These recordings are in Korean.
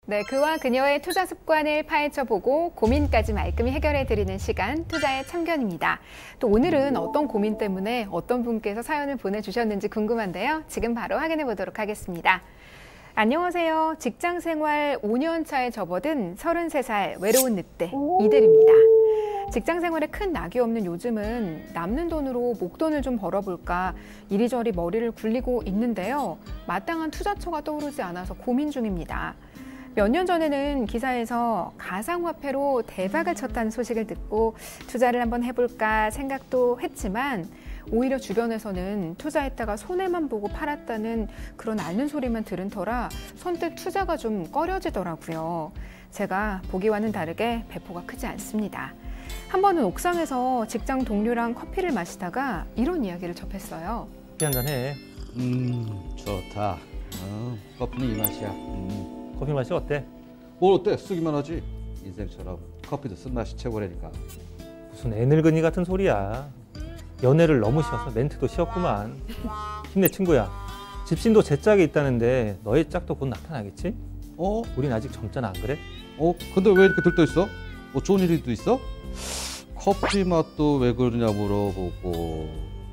네, 그와 그녀의 투자 습관을 파헤쳐보고 고민까지 말끔히 해결해드리는 시간, 투자의 참견입니다. 또 오늘은 어떤 고민 때문에 어떤 분께서 사연을 보내주셨는지 궁금한데요. 지금 바로 확인해 보도록 하겠습니다. 안녕하세요. 직장생활 5년 차에 접어든 33살 외로운 늑대 이들입니다. 직장생활에 큰 낙이 없는 요즘은 남는 돈으로 목돈을 좀 벌어볼까 이리저리 머리를 굴리고 있는데요. 마땅한 투자처가 떠오르지 않아서 고민 중입니다. 몇 년 전에는 기사에서 가상화폐로 대박을 쳤다는 소식을 듣고 투자를 한번 해볼까 생각도 했지만 오히려 주변에서는 투자했다가 손해만 보고 팔았다는 그런 앓는 소리만 들은 터라 선뜻 투자가 좀 꺼려지더라고요. 제가 보기와는 다르게 배포가 크지 않습니다. 한 번은 옥상에서 직장 동료랑 커피를 마시다가 이런 이야기를 접했어요. 커피 한잔 해. 좋다. 커피는 이 맛이야. 커피 맛이 어때? 뭘 어때? 쓰기만 하지. 인생처럼 커피도 쓴맛이 최고라니까. 무슨 애늙은이 같은 소리야. 연애를 너무 쉬어서 멘트도 쉬었구만. 힘내 친구야. 집신도 제 짝이 있다는데 너의 짝도 곧 나타나겠지? 우린 아직 젊잖아, 안 그래? 근데 왜 이렇게 들떠있어? 뭐 좋은 일도 있어? 커피 맛도 왜 그러냐 물어보고.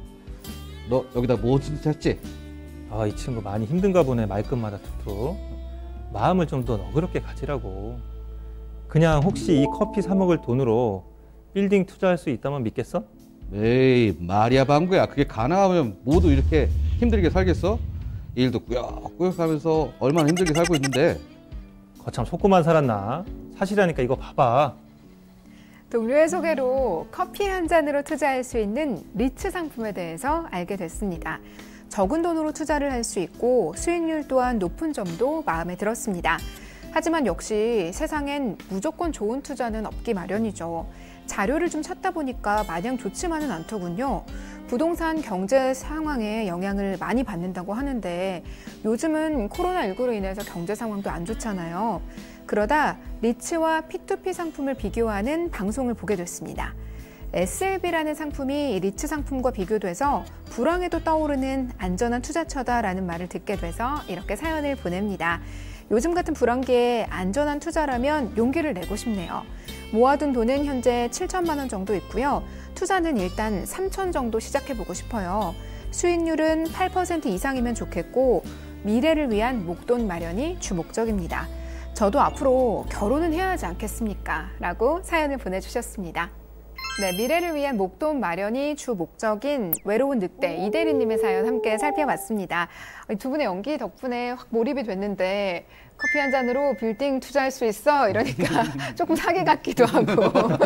너 여기다 뭐 했지? 아, 이 친구 많이 힘든가 보네. 말끝마다 툭툭. 마음을 좀 더 너그럽게 가지라고. 그냥 혹시 이 커피 사 먹을 돈으로 빌딩 투자할 수 있다면 믿겠어? 에이, 말이야 방구야. 그게 가능하면 모두 이렇게 힘들게 살겠어? 일도 꾸역꾸역 하면서 얼마나 힘들게 살고 있는데. 거참 속고만 살았나? 사실이라니까 이거 봐봐. 동료의 소개로 커피 한 잔으로 투자할 수 있는 리츠 상품에 대해서 알게 됐습니다. 적은 돈으로 투자를 할 수 있고 수익률 또한 높은 점도 마음에 들었습니다. 하지만 역시 세상엔 무조건 좋은 투자는 없기 마련이죠. 자료를 좀 찾다 보니까 마냥 좋지만은 않더군요. 부동산 경제 상황에 영향을 많이 받는다고 하는데 요즘은 코로나19로 인해서 경제 상황도 안 좋잖아요. 그러다 리츠와 P2P 상품을 비교하는 방송을 보게 됐습니다. SLB라는 상품이 리츠 상품과 비교돼서 불황에도 떠오르는 안전한 투자처다라는 말을 듣게 돼서 이렇게 사연을 보냅니다. 요즘 같은 불황기에 안전한 투자라면 용기를 내고 싶네요. 모아둔 돈은 현재 7천만 원 정도 있고요. 투자는 일단 3천 정도 시작해보고 싶어요. 수익률은 8% 이상이면 좋겠고 미래를 위한 목돈 마련이 주 목적입니다. 저도 앞으로 결혼은 해야 하지 않겠습니까? 라고 사연을 보내주셨습니다. 네, 미래를 위한 목돈 마련이 주 목적인 외로운 늑대 이대리님의 사연 함께 살펴봤습니다. 두 분의 연기 덕분에 확 몰입이 됐는데 커피 한 잔으로 빌딩 투자할 수 있어? 이러니까 조금 사기 같기도 하고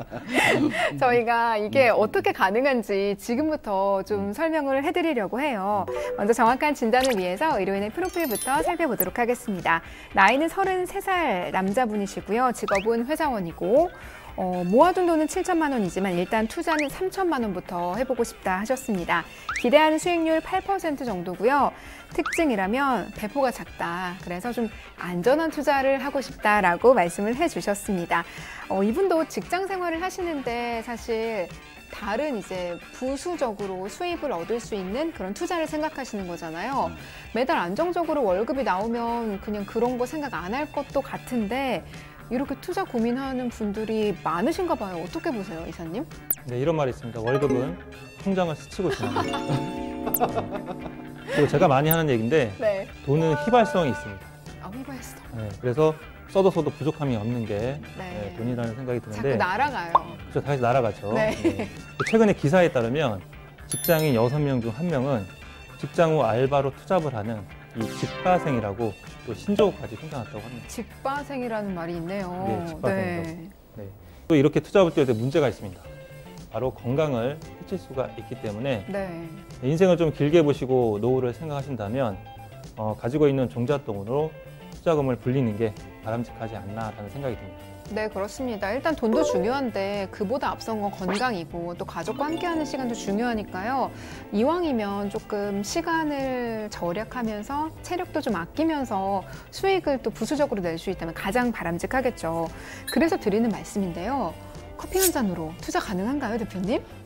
저희가 이게 어떻게 가능한지 지금부터 좀 설명을 해드리려고 해요. 먼저 정확한 진단을 위해서 의료인의 프로필부터 살펴보도록 하겠습니다. 나이는 33살 남자분이시고요. 직업은 회사원이고 모아둔 돈은 7천만 원이지만 일단 투자는 3천만 원부터 해보고 싶다 하셨습니다. 기대하는 수익률 8% 정도고요. 특징이라면 배포가 작다. 그래서 좀 안전한 투자를 하고 싶다라고 말씀을 해주셨습니다. 이분도 직장 생활을 하시는데 사실 다른 이제 부수적으로 수입을 얻을 수 있는 그런 투자를 생각하시는 거잖아요. 매달 안정적으로 월급이 나오면 그냥 그런 거 생각 안 할 것도 같은데 이렇게 투자 고민하는 분들이 많으신가 봐요. 어떻게 보세요, 이사님? 네, 이런 말이 있습니다. 월급은 통장을 스치고 지납니다. 그리고 제가 많이 하는 얘기인데 네. 돈은 휘발성이 있습니다. 휘발성. 네, 그래서 써도 부족함이 없는 게 돈이라는 생각이 드는데 자꾸 날아가요. 그렇죠, 다시 날아가죠. 네. 네. 최근에 기사에 따르면 직장인 6명 중 1명은 직장 후 알바로 투잡을 하는 이 직바생이라고 또 신조어까지 생겨났다고 합니다. 직바생이라는 말이 있네요. 네, 직바생이라고. 네. 또 이렇게 투잡을 뛸 때 문제가 있습니다. 바로 건강을 해칠 수가 있기 때문에 인생을 좀 길게 보시고 노후를 생각하신다면 가지고 있는 종잣돈으로 투자금을 불리는 게 바람직하지 않나라는 생각이 듭니다. 네, 그렇습니다. 일단 돈도 중요한데 그보다 앞선 건 건강이고 또 가족과 함께하는 시간도 중요하니까요. 이왕이면 조금 시간을 절약하면서 체력도 좀 아끼면서 수익을 또 부수적으로 낼 수 있다면 가장 바람직하겠죠. 그래서 드리는 말씀인데요. 커피 한 잔으로 투자 가능한가요, 대표님?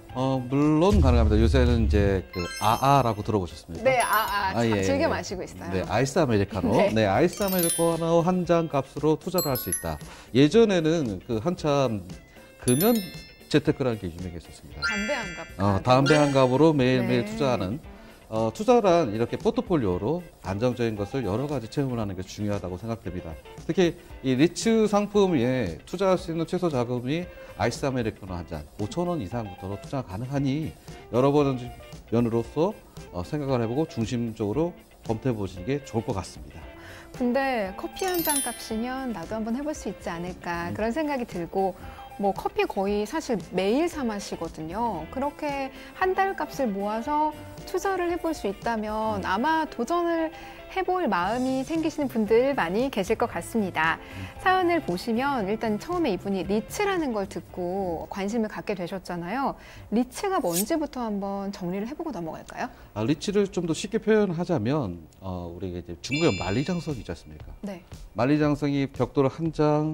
물론 가능합니다. 요새는 이제 그 아아라고 들어보셨습니까? 네, 예, 즐겨 예. 마시고 있어요. 네, 아이스 아메리카노. 네. 네, 아이스 아메리카노 한 잔 값으로 투자를 할 수 있다. 예전에는 그 한참 금연 재테크라는 게 유명했었습니다. 담배 한 갑. 담배 한 갑으로 매일매일 네. 투자하는 투자란 이렇게 포트폴리오로 안정적인 것을 여러 가지 체험을 하는 게 중요하다고 생각됩니다. 특히 이 리츠 상품에 투자할 수 있는 최소 자금이 아이스 아메리카노 한 잔 5,000원 이상부터로 투자가 가능하니 여러 번 면으로서 생각을 해보고 중심적으로 검토해 보시는 게 좋을 것 같습니다. 근데 커피 한 잔 값이면 나도 한번 해볼 수 있지 않을까 그런 생각이 들고 뭐 커피 거의 사실 매일 사 마시거든요. 그렇게 한 달 값을 모아서 투자를 해볼 수 있다면 아마 도전을 해볼 마음이 생기시는 분들 많이 계실 것 같습니다. 사연을 보시면 일단 처음에 이분이 리츠라는 걸 듣고 관심을 갖게 되셨잖아요. 리츠가 뭔지부터 한번 정리를 해보고 넘어갈까요? 리츠를 좀 더 쉽게 표현하자면 우리가 이제 중국의 만리장성이 있지 않습니까? 네. 만리장성이 벽돌을 한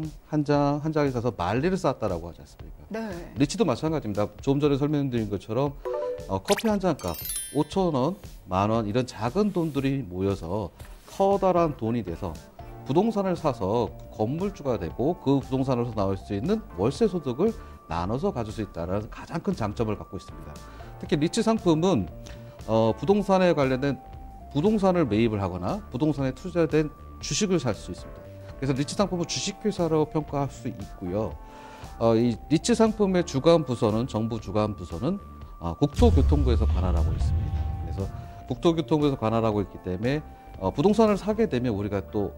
장에 싸서 만리를 쌓았다라고 하지 않습니까? 네. 리츠도 마찬가지입니다. 조금 전에 설명드린 것처럼 커피 한 잔 값 5,000원, 10,000원 이런 작은 돈들이 모여서 커다란 돈이 돼서 부동산을 사서 건물주가 되고 그 부동산에서 나올 수 있는 월세 소득을 나눠서 가질 수 있다는 가장 큰 장점을 갖고 있습니다. 특히 리츠 상품은 부동산에 관련된 부동산을 매입을 하거나 부동산에 투자된 주식을 살 수 있습니다. 그래서 리츠 상품은 주식회사로 평가할 수 있고요. 이 리츠 상품의 주관 부서는 정부 주관 부서는 국토교통부에서 관할하고 있습니다. 그래서 국토교통부에서 관할하고 있기 때문에 부동산을 사게 되면 우리가 또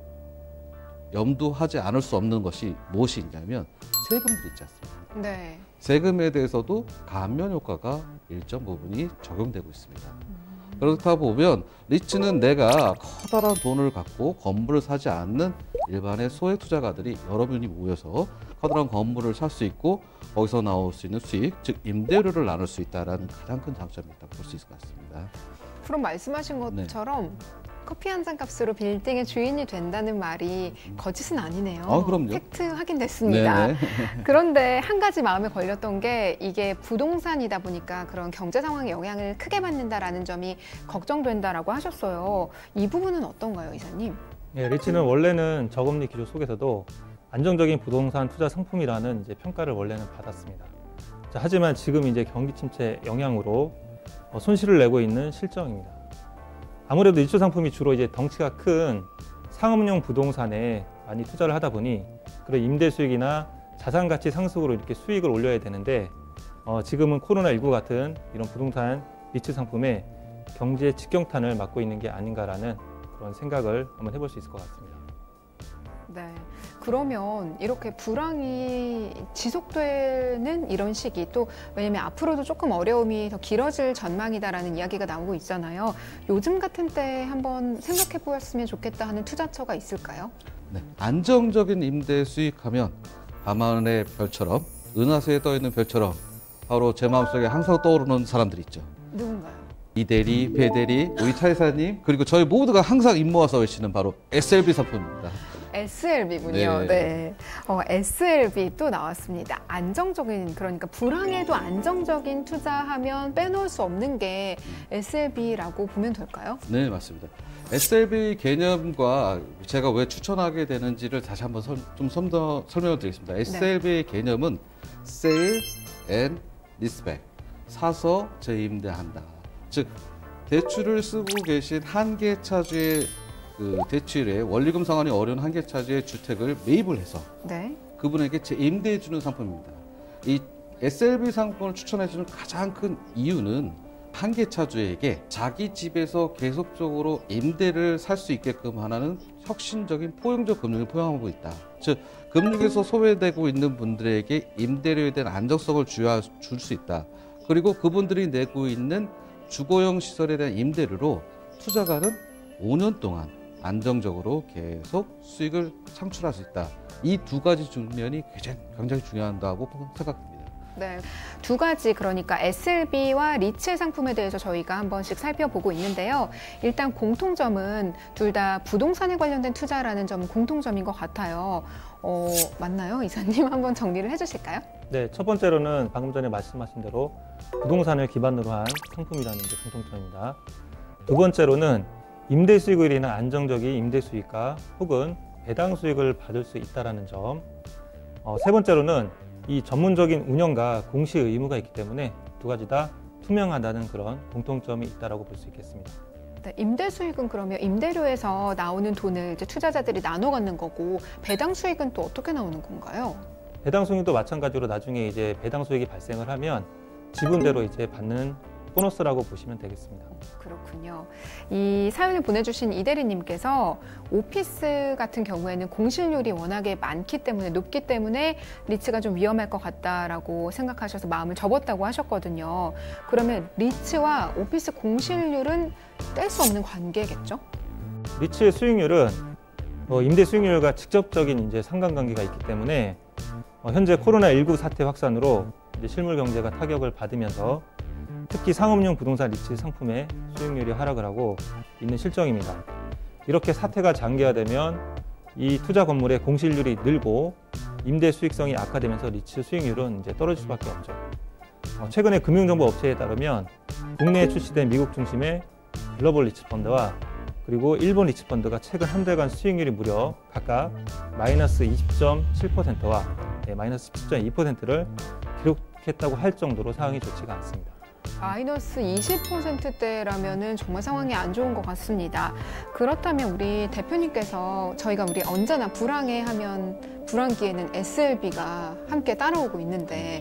염두하지 않을 수 없는 것이 무엇이 있냐면 세금들이 있지 않습니까? 네. 세금에 대해서도 감면 효과가 일정 부분이 적용되고 있습니다. 그렇다 보면 리츠는 내가 커다란 돈을 갖고 건물을 사지 않는 일반의 소액 투자가들이 여러 명이 모여서 커다란 건물을 살 수 있고 거기서 나올 수 있는 수익, 즉 임대료를 나눌 수 있다는 가장 큰 장점이 있다고 볼 수 있을 것 같습니다. 그럼 말씀하신 것처럼 커피 한 잔 값으로 빌딩의 주인이 된다는 말이 거짓은 아니네요. 그럼요. 팩트 확인됐습니다. 그런데 한 가지 마음에 걸렸던 게 이게 부동산이다 보니까 그런 경제 상황에 영향을 크게 받는다라는 점이 걱정된다라고 하셨어요. 이 부분은 어떤가요, 이사님? 네, 리츠는 원래는 저금리 기조 속에서도 안정적인 부동산 투자 상품이라는 이제 평가를 원래는 받았습니다. 자, 하지만 지금 이제 경기 침체 영향으로 손실을 내고 있는 실정입니다. 아무래도 리츠 상품이 주로 이제 덩치가 큰 상업용 부동산에 많이 투자를 하다 보니 그런 임대 수익이나 자산 가치 상승으로 이렇게 수익을 올려야 되는데 지금은 코로나19 같은 이런 부동산 리츠 상품에 경제 직경탄을 맞고 있는 게 아닌가라는 그런 생각을 한번 해볼 수 있을 것 같습니다. 네. 그러면 이렇게 불황이 지속되는 이런 시기 또 왜냐면 앞으로도 조금 어려움이 더 길어질 전망이다라는 이야기가 나오고 있잖아요. 요즘 같은 때 한번 생각해 보았으면 좋겠다 하는 투자처가 있을까요? 네. 안정적인 임대 수익하면 밤하늘의 별처럼 은하수에 떠 있는 별처럼 바로 제 마음속에 항상 떠오르는 사람들이 있죠. 누군가요? 이대리, 배대리, 우리 차이사님 그리고 저희 모두가 항상 입 모아서 외치는 바로 SLB 상품입니다. SLB군요. 네. 네. SLB 또 나왔습니다. 안정적인 그러니까 불황에도 안정적인 투자하면 빼놓을 수 없는 게 SLB라고 보면 될까요? 네, 맞습니다. SLB 개념과 제가 왜 추천하게 되는지를 다시 한번 좀 더 설명을 드리겠습니다. SLB의 개념은 Sale and Leaseback, 사서 재임대한다. 즉 대출을 쓰고 계신 한계차주의 그 대출에 원리금 상환이 어려운 한계차주의 주택을 매입을 해서 그분에게 재임대해 주는 상품입니다. 이 SLB 상품을 추천해 주는 가장 큰 이유는 한계차주에게 자기 집에서 계속적으로 임대를 살 수 있게끔 하는 혁신적인 포용적 금융을 포용하고 있다. 즉 금융에서 소외되고 있는 분들에게 임대료에 대한 안정성을 줄 수 있다. 그리고 그분들이 내고 있는 주거용 시설에 대한 임대료로 투자가는 5년 동안 안정적으로 계속 수익을 창출할 수 있다. 이 두 가지 측면이 굉장히 중요하다고 생각됩니다. 네, 두 가지 그러니까 SLB와 리츠 상품에 대해서 저희가 한 번씩 살펴보고 있는데요. 일단 공통점은 둘 다 부동산에 관련된 투자라는 점은 공통점인 것 같아요. 맞나요? 이사님 한번 정리를 해주실까요? 네, 첫 번째로는 방금 전에 말씀하신 대로 부동산을 기반으로 한 상품이라는 게 공통점입니다. 두 번째로는 임대 수익을 인한 안정적인 임대 수익과 혹은 배당 수익을 받을 수 있다는 점. 세 번째로는 이 전문적인 운영과 공시 의무가 있기 때문에 두 가지 다 투명하다는 그런 공통점이 있다고 볼 수 있겠습니다. 네, 임대 수익은 그러면 임대료에서 나오는 돈을 이제 투자자들이 나눠 갖는 거고 배당 수익은 또 어떻게 나오는 건가요? 배당 수익도 마찬가지로 나중에 이제 배당 수익이 발생을 하면 지분대로 이제 받는 보너스라고 보시면 되겠습니다. 그렇군요. 이 사연을 보내주신 이대리님께서 오피스 같은 경우에는 공실률이 워낙에 많기 때문에 높기 때문에 리츠가 좀 위험할 것 같다라고 생각하셔서 마음을 접었다고 하셨거든요. 그러면 리츠와 오피스 공실률은 뗄 수 없는 관계겠죠? 리츠의 수익률은 임대 수익률과 직접적인 이제 상관관계가 있기 때문에 현재 코로나19 사태 확산으로 이제 실물 경제가 타격을 받으면서 특히 상업용 부동산 리츠 상품의 수익률이 하락을 하고 있는 실정입니다. 이렇게 사태가 장기화되면 이 투자 건물의 공실률이 늘고 임대 수익성이 악화되면서 리츠 수익률은 이제 떨어질 수밖에 없죠. 최근에 금융정보업체에 따르면 국내에 출시된 미국 중심의 글로벌 리츠 펀드와 그리고 일본 리츠 펀드가 최근 한 달간 수익률이 무려 각각 마이너스 20.7%와 마이너스 10.2%를 기록했다고 할 정도로 상황이 좋지가 않습니다. 마이너스 20%대라면은 정말 상황이 안 좋은 것 같습니다. 그렇다면 우리 대표님께서 저희가 우리 언제나 불황에 불황기에는 SLB가 함께 따라오고 있는데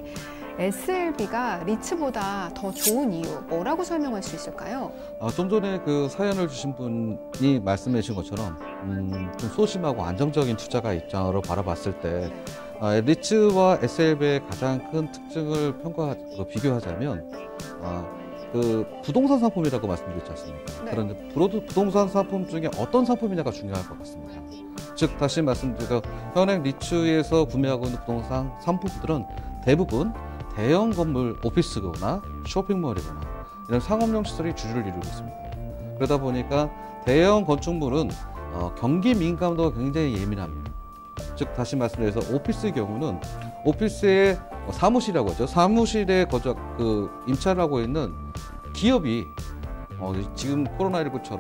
SLB가 리츠보다 더 좋은 이유 뭐라고 설명할 수 있을까요? 좀 전에 그 사연을 주신 분이 말씀해 주신 것처럼 좀 소심하고 안정적인 투자가 입장으로 바라봤을 때 리츠와 SLB의 가장 큰 특징을 비교하자면 그 부동산 상품이라고 말씀드렸지 않습니까? 네. 그런데 부동산 상품 중에 어떤 상품이냐가 중요할 것 같습니다. 즉 다시 말씀드려 현행 리츠에서 구매하고 있는 부동산 상품들은 대부분 대형 건물 오피스거나 쇼핑몰이거나 이런 상업용 시설이 주를 이루고 있습니다. 그러다 보니까 대형 건축물은 경기 민감도가 굉장히 예민합니다. 즉 다시 말씀드려서 오피스의 경우는 오피스의 사무실이라고 하죠. 사무실에 임차를 하고 있는 기업이 지금 코로나19처럼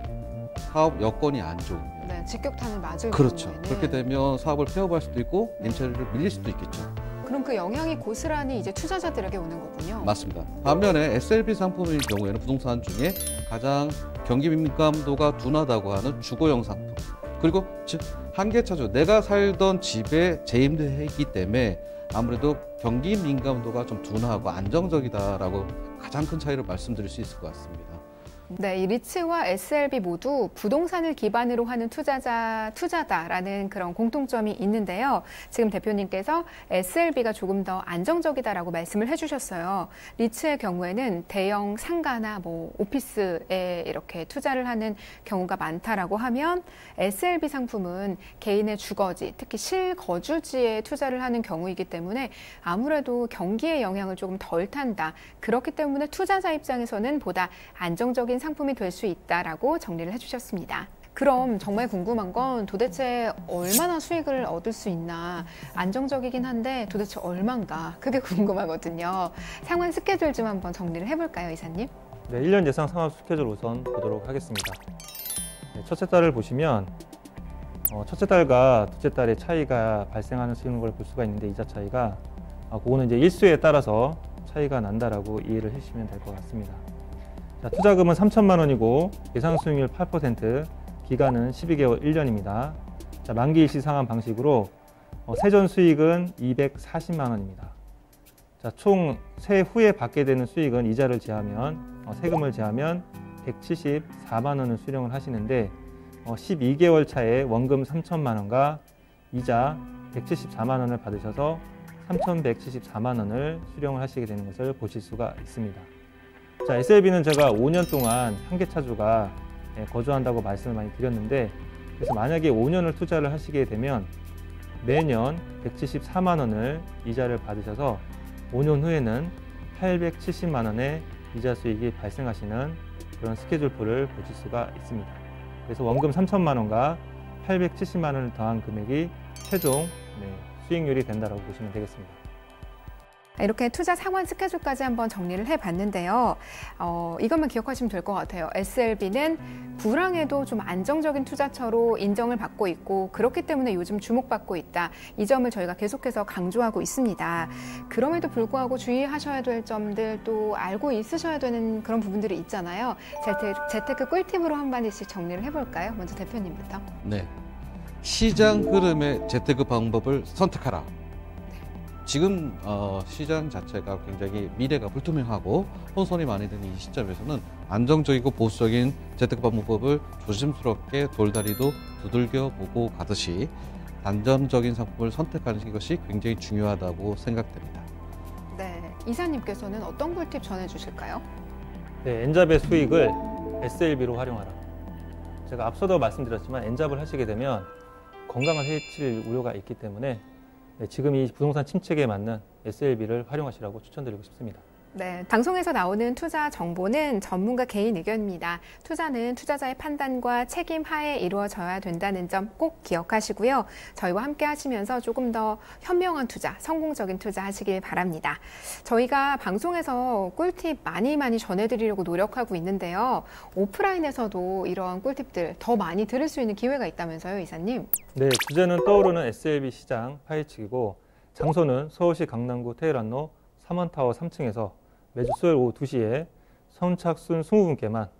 사업 여건이 안 좋으면 네, 직격탄을 맞을 그렇죠. 경우에는 그렇게 되면 사업을 폐업할 수도 있고 임차료를 밀릴 수도 있겠죠. 그럼 그 영향이 고스란히 이제 투자자들에게 오는 거군요. 맞습니다. 반면에 SLB 상품의 경우에는 부동산 중에 가장 경기 민감도가 둔하다고 하는 주거용 상품. 그리고 즉 한계차죠. 내가 살던 집에 재임대했기 때문에 아무래도 경기 민감도가 좀 둔하고 안정적이다라고 가장 큰 차이를 말씀드릴 수 있을 것 같습니다. 네, 이 리츠와 SLB 모두 부동산을 기반으로 하는 투자다라는 그런 공통점이 있는데요. 지금 대표님께서 SLB가 조금 더 안정적이다라고 말씀을 해주셨어요. 리츠의 경우에는 대형 상가나 오피스에 이렇게 투자를 하는 경우가 많다라고 하면 SLB 상품은 개인의 주거지, 특히 실거주지에 투자를 하는 경우이기 때문에 아무래도 경기의 영향을 조금 덜 탄다. 그렇기 때문에 투자자 입장에서는 보다 안정적인 상품이 될 수 있다라고 정리를 해주셨습니다. 그럼 정말 궁금한 건 도대체 얼마나 수익을 얻을 수 있나, 안정적이긴 한데 도대체 얼마인가, 그게 궁금하거든요. 상환 스케줄 좀 한번 정리를 해볼까요, 이사님? 네, 1년 예상 상환 스케줄 우선 보도록 하겠습니다. 네, 첫째 달을 보시면 첫째 달과 둘째 달의 차이가 발생하는 걸 볼 수가 있는데 이자 차이가 그거는 이제 일수에 따라서 차이가 난다라고 이해를 해주시면 될 것 같습니다. 자, 투자금은 3천만 원이고 예상 수익률 8%, 기간은 12개월 1년입니다. 자, 만기 일시 상환 방식으로 세전 수익은 240만 원입니다. 자, 총 세후에 받게 되는 수익은 이자를 제하면 세금을 제하면 174만 원을 수령을 하시는데 12개월 차에 원금 3천만 원과 이자 174만 원을 받으셔서 3,174만 원을 수령을 하시게 되는 것을 보실 수가 있습니다. 자, SLB는 제가 5년 동안 현계차주가 거주한다고 말씀을 많이 드렸는데, 그래서 만약에 5년을 투자를 하시게 되면 매년 174만 원을 이자를 받으셔서 5년 후에는 870만 원의 이자 수익이 발생하시는 그런 스케줄표를 보실 수가 있습니다. 그래서 원금 3천만 원과 870만 원을 더한 금액이 최종 수익률이 된다고 보시면 되겠습니다. 이렇게 투자 상환 스케줄까지 한번 정리를 해봤는데요. 이것만 기억하시면 될 것 같아요. SLB는 불황에도 좀 안정적인 투자처로 인정을 받고 있고 그렇기 때문에 요즘 주목받고 있다. 이 점을 저희가 계속해서 강조하고 있습니다. 그럼에도 불구하고 주의하셔야 될 점들 또 알고 있으셔야 되는 그런 부분들이 있잖아요. 재테크 꿀팁으로 한 마디씩 정리를 해볼까요? 먼저 대표님부터. 네. 시장 흐름의 재테크 방법을 선택하라. 지금 시장 자체가 굉장히 미래가 불투명하고 혼선이 많이 되는 이 시점에서는 안정적이고 보수적인 재테크 방법을 조심스럽게 돌다리도 두들겨 보고 가듯이 안정적인 상품을 선택하는 것이 굉장히 중요하다고 생각됩니다. 네, 이사님께서는 어떤 꿀팁 전해주실까요? 네, 엔잡의 수익을 SLB로 활용하라. 제가 앞서도 말씀드렸지만 엔잡을 하시게 되면 건강을 해칠 우려가 있기 때문에 지금 이 부동산 침체기에 맞는 SLB를 활용하시라고 추천드리고 싶습니다. 네, 방송에서 나오는 투자 정보는 전문가 개인 의견입니다. 투자는 투자자의 판단과 책임 하에 이루어져야 된다는 점 꼭 기억하시고요. 저희와 함께 하시면서 조금 더 현명한 투자, 성공적인 투자 하시길 바랍니다. 저희가 방송에서 꿀팁 많이 전해드리려고 노력하고 있는데요. 오프라인에서도 이런 꿀팁들 더 많이 들을 수 있는 기회가 있다면서요, 이사님? 네, 주제는 떠오르는 SLB 시장 파헤치기고 장소는 서울시 강남구 테헤란로 3원타워 3층에서 매주 수요일 오후 2시에 선착순 20분께만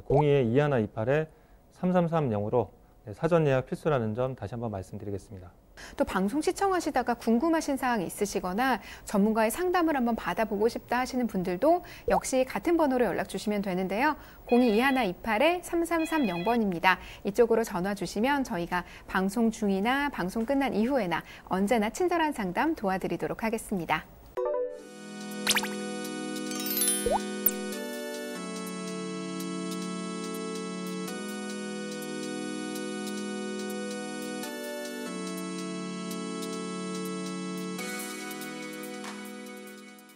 022128-3330으로 사전 예약 필수라는 점 다시 한번 말씀드리겠습니다. 또 방송 시청하시다가 궁금하신 사항이 있으시거나 전문가의 상담을 한번 받아보고 싶다 하시는 분들도 역시 같은 번호로 연락 주시면 되는데요. 022128-3330번입니다. 이쪽으로 전화 주시면 저희가 방송 중이나 방송 끝난 이후에나 언제나 친절한 상담 도와드리도록 하겠습니다.